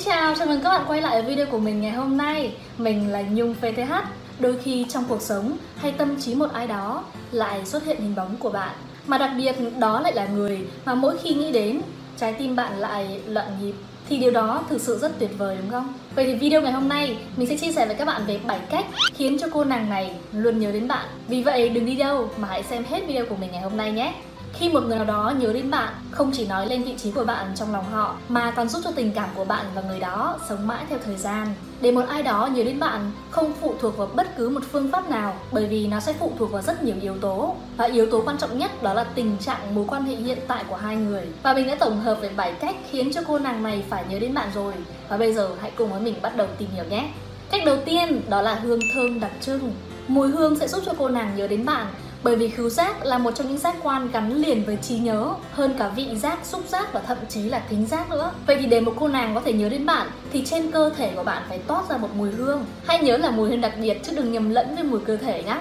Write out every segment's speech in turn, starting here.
chào, chào mừng các bạn quay lại video của mình ngày hôm nay. Mình là Nhung PTH. Đôi khi trong cuộc sống hay tâm trí một ai đó lại xuất hiện hình bóng của bạn, mà đặc biệt đó lại là người mà mỗi khi nghĩ đến, trái tim bạn lại loạn nhịp. Thì điều đó thực sự rất tuyệt vời đúng không? Vậy thì video ngày hôm nay mình sẽ chia sẻ với các bạn về 7 cách khiến cho cô nàng này luôn nhớ đến bạn. Vì vậy đừng đi đâu mà hãy xem hết video của mình ngày hôm nay nhé. Khi một người nào đó nhớ đến bạn, không chỉ nói lên vị trí của bạn trong lòng họ, mà còn giúp cho tình cảm của bạn và người đó sống mãi theo thời gian. Để một ai đó nhớ đến bạn không phụ thuộc vào bất cứ một phương pháp nào, bởi vì nó sẽ phụ thuộc vào rất nhiều yếu tố. Và yếu tố quan trọng nhất đó là tình trạng mối quan hệ hiện tại của hai người. Và mình đã tổng hợp về 7 cách khiến cho cô nàng này phải nhớ đến bạn rồi. Và bây giờ hãy cùng với mình bắt đầu tìm hiểu nhé. Cách đầu tiên đó là hương thơm đặc trưng. Mùi hương sẽ giúp cho cô nàng nhớ đến bạn, bởi vì khứu giác là một trong những giác quan gắn liền với trí nhớ hơn cả vị giác, xúc giác và thậm chí là thính giác nữa. Vậy thì để một cô nàng có thể nhớ đến bạn thì trên cơ thể của bạn phải toát ra một mùi hương. Hãy nhớ là mùi hương đặc biệt chứ đừng nhầm lẫn với mùi cơ thể nhé.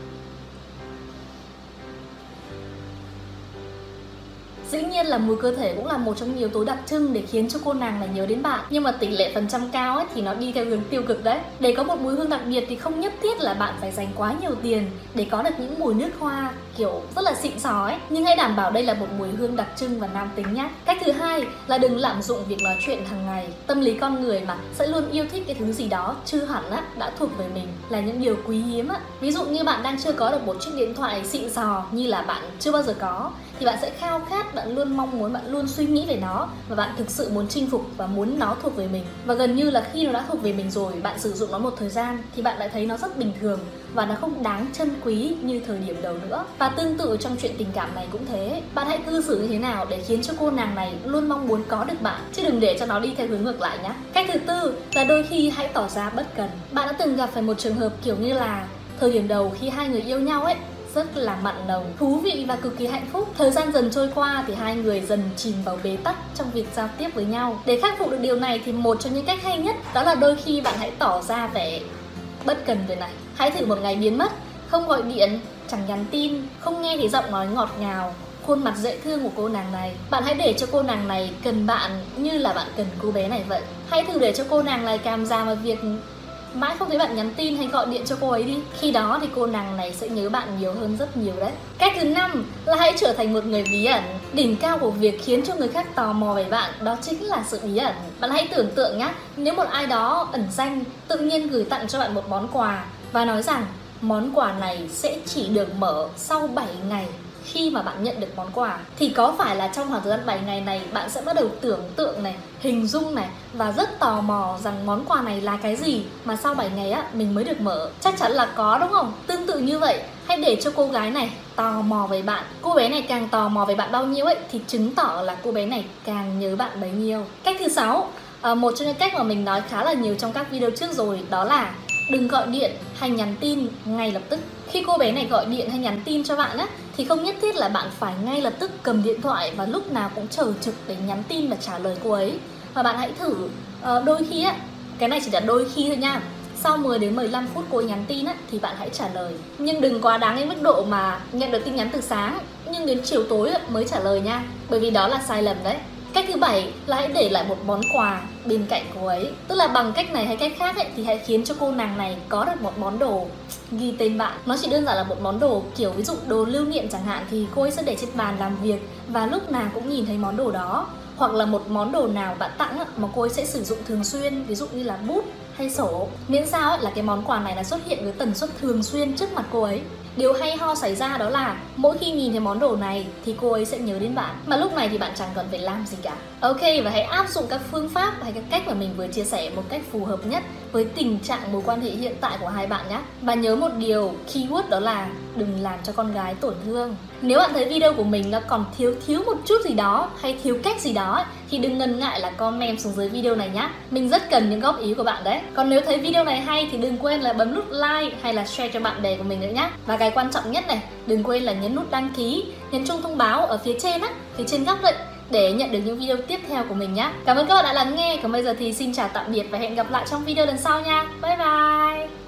Dĩ nhiên là mùi cơ thể cũng là một trong những yếu tố đặc trưng để khiến cho cô nàng này nhớ đến bạn. Nhưng mà tỷ lệ phần trăm cao ấy thì nó đi theo hướng tiêu cực đấy. Để có một mùi hương đặc biệt thì không nhất thiết là bạn phải dành quá nhiều tiền để có được những mùi nước hoa kiểu rất là xịn sò ấy. Nhưng hãy đảm bảo đây là một mùi hương đặc trưng và nam tính nhé. Cách thứ hai là đừng lạm dụng việc nói chuyện hàng ngày. Tâm lý con người mà sẽ luôn yêu thích cái thứ gì đó chưa hẳn á đã thuộc về mình, là những điều quý hiếm á. Ví dụ như bạn đang chưa có được một chiếc điện thoại xịn sò như là bạn chưa bao giờ có, thì bạn sẽ khao khát, bạn luôn mong muốn, bạn luôn suy nghĩ về nó và bạn thực sự muốn chinh phục và muốn nó thuộc về mình. Và gần như là khi nó đã thuộc về mình rồi, bạn sử dụng nó một thời gian thì bạn lại thấy nó rất bình thường và nó không đáng trân quý như thời điểm đầu nữa. Và tương tự trong chuyện tình cảm này cũng thế. Bạn hãy cư xử như thế nào để khiến cho cô nàng này luôn mong muốn có được bạn, chứ đừng để cho nó đi theo hướng ngược lại nhé. Cách thứ tư là đôi khi hãy tỏ ra bất cần. Bạn đã từng gặp phải một trường hợp kiểu như là thời điểm đầu khi hai người yêu nhau ấy rất là mặn nồng, thú vị và cực kỳ hạnh phúc. Thời gian dần trôi qua thì hai người dần chìm vào bế tắc trong việc giao tiếp với nhau. Để khắc phục được điều này thì một trong những cách hay nhất đó là đôi khi bạn hãy tỏ ra vẻ bất cần về này. Hãy thử một ngày biến mất, không gọi điện, chẳng nhắn tin, không nghe thấy giọng nói ngọt ngào, khuôn mặt dễ thương của cô nàng này. Bạn hãy để cho cô nàng này cần bạn như là bạn cần cô bé này vậy. Hãy thử để cho cô nàng này cảm giảm vào việc mãi không thấy bạn nhắn tin hay gọi điện cho cô ấy đi. Khi đó thì cô nàng này sẽ nhớ bạn nhiều hơn rất nhiều đấy. Cách thứ 5 là hãy trở thành một người bí ẩn. Đỉnh cao của việc khiến cho người khác tò mò về bạn đó chính là sự bí ẩn. Bạn hãy tưởng tượng nhá, nếu một ai đó ẩn danh tự nhiên gửi tặng cho bạn một món quà và nói rằng món quà này sẽ chỉ được mở sau 7 ngày khi mà bạn nhận được món quà, thì có phải là trong khoảng thời gian 7 ngày này bạn sẽ bắt đầu tưởng tượng này, hình dung này và rất tò mò rằng món quà này là cái gì mà sau 7 ngày á mình mới được mở? Chắc chắn là có đúng không? Tương tự như vậy, hãy để cho cô gái này tò mò về bạn. Cô bé này càng tò mò về bạn bao nhiêu ấy thì chứng tỏ là cô bé này càng nhớ bạn bấy nhiêu. Cách thứ 6, một trong những cách mà mình nói khá là nhiều trong các video trước rồi, đó là đừng gọi điện hay nhắn tin ngay lập tức. Khi cô bé này gọi điện hay nhắn tin cho bạn á thì không nhất thiết là bạn phải ngay lập tức cầm điện thoại và lúc nào cũng chờ trực để nhắn tin và trả lời cô ấy. Và bạn hãy thử đôi khi á, cái này chỉ là đôi khi thôi nha, sau 10 đến 15 phút cô ấy nhắn tin á thì bạn hãy trả lời. Nhưng đừng quá đáng đến mức độ mà nhận được tin nhắn từ sáng nhưng đến chiều tối mới trả lời nha, bởi vì đó là sai lầm đấy. Cách thứ 7 là hãy để lại một món quà bên cạnh cô ấy. Tức là bằng cách này hay cách khác ấy, thì hãy khiến cho cô nàng này có được một món đồ ghi tên bạn. Nó chỉ đơn giản là một món đồ kiểu ví dụ đồ lưu niệm chẳng hạn, thì cô ấy sẽ để trên bàn làm việc và lúc nào cũng nhìn thấy món đồ đó. Hoặc là một món đồ nào bạn tặng mà cô ấy sẽ sử dụng thường xuyên, ví dụ như là bút hay sổ. Miễn sao là cái món quà này là xuất hiện với tần suất thường xuyên trước mặt cô ấy. Điều hay ho xảy ra đó là mỗi khi nhìn thấy món đồ này thì cô ấy sẽ nhớ đến bạn, mà lúc này thì bạn chẳng cần phải làm gì cả. Ok, và hãy áp dụng các phương pháp hay các cách mà mình vừa chia sẻ một cách phù hợp nhất với tình trạng mối quan hệ hiện tại của hai bạn nhé. Và nhớ một điều keyword đó là đừng làm cho con gái tổn thương. Nếu bạn thấy video của mình nó còn thiếu một chút gì đó hay thiếu cách gì đó thì đừng ngần ngại là comment xuống dưới video này nhé. Mình rất cần những góp ý của bạn đấy. Còn nếu thấy video này hay thì đừng quên là bấm nút like hay là share cho bạn bè của mình nữa nhé. Và cái quan trọng nhất này, đừng quên là nhấn nút đăng ký, nhấn chuông thông báo ở phía trên phía trên góc đấy để nhận được những video tiếp theo của mình nhé. Cảm ơn các bạn đã lắng nghe. Còn bây giờ thì xin chào tạm biệt và hẹn gặp lại trong video lần sau nha. Bye bye.